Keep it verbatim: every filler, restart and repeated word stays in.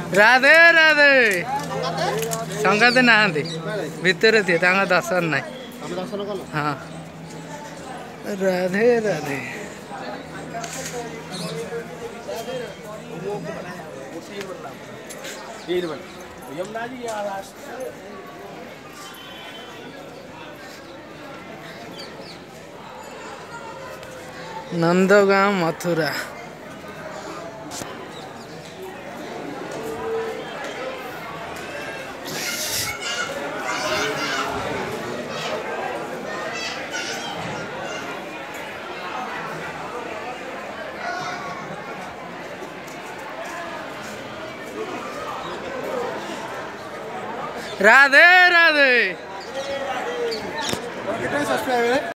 राधे राधे संगाते नहांती भितर थी दर्शन ना हाँ राधे राधे नंदगांव मथुरा राधे राधे।